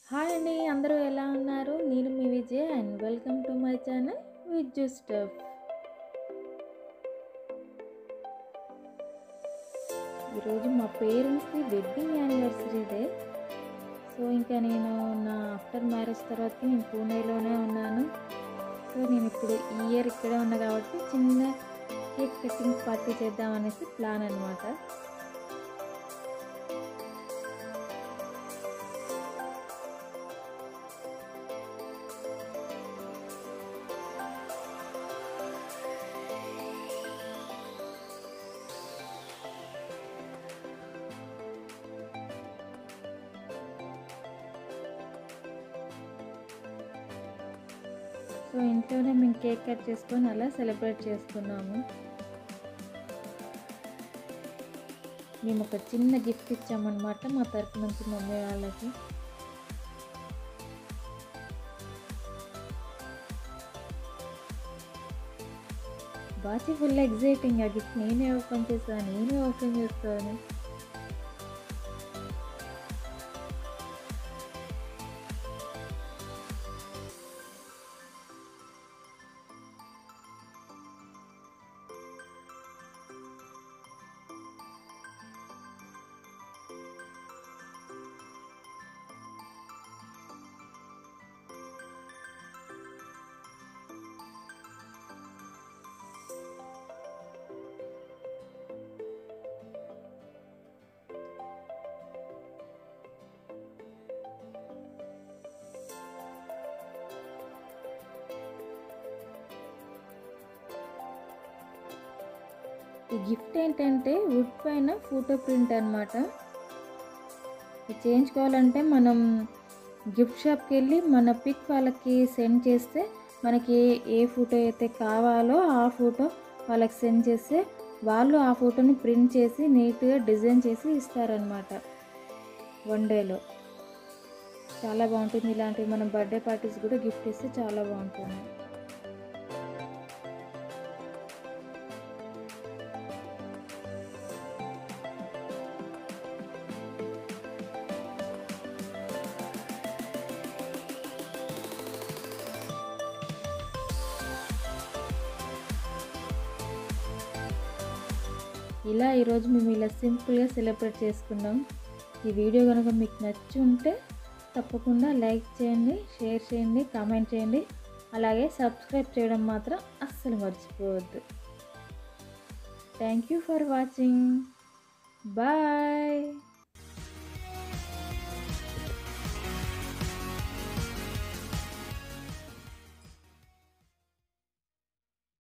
Hi అండి, అందరూ ఎలా ఉన్నారు? నేను మీ Vijay and welcome to my channel Vijju stuff. ఈరోజు మా పేరెంట్స్ది వెడ్డింగ్ యానివర్సరీ డే. సో ఇంకా నేను నా ఆఫ్టర్ మ్యారేజ్ తర్వాత నేను పూణేలోనే ఉన్నాను. సో నేను ఇప్పుడు ఈ ఇయర్ ఇక్కడే ఉన్నా కాబట్టి చిన్న కేక్ కటింగ్ పార్టీ చేద్దాం అనేసి ప్లాన్ అనమాట. సో ఇంట్లోనే మేము కేక్ కట్ చేసుకొని అలా సెలబ్రేట్ చేసుకున్నాము. మేము ఒక చిన్న గిఫ్ట్ ఇచ్చామన్నమాట మా తరపు నుంచి మమ్మీ వాళ్ళకి. బాగా ఫుల్ ఎగ్జైటింగ్. ఆ గిఫ్ట్ నేనే ఓపెన్ చేస్తాను. ఈ గిఫ్ట్ ఏంటంటే వుడ్ పైన ఫోటో ప్రింట్ అనమాట. ఇది చేయించుకోవాలంటే మనం గిఫ్ట్ షాప్కి వెళ్ళి మన పిక్ వాళ్ళకి సెండ్ చేస్తే మనకి ఏ ఫోటో అయితే కావాలో ఆ ఫోటో వాళ్ళకి సెండ్ చేస్తే వాళ్ళు ఆ ఫోటోని ప్రింట్ చేసి నీట్గా డిజైన్ చేసి ఇస్తారనమాట. 1 డేలో చాలా బాగుంటుంది. ఇలాంటివి మనం బర్త్డే పార్టీస్ కూడా గిఫ్ట్ ఇస్తే చాలా బాగుంటుంది. ఇలా ఈరోజు మేము ఇలా సింపుల్గా సెలబ్రేట్ చేసుకున్నాం. ఈ వీడియో కనుక మీకు నచ్చి ఉంటే తప్పకుండా లైక్ చేయండి, షేర్ చేయండి, కామెంట్ చేయండి. అలాగే సబ్స్క్రైబ్ చేయడం మాత్రం అస్సలు మర్చిపోవద్దు. Thank you for watching. Bye.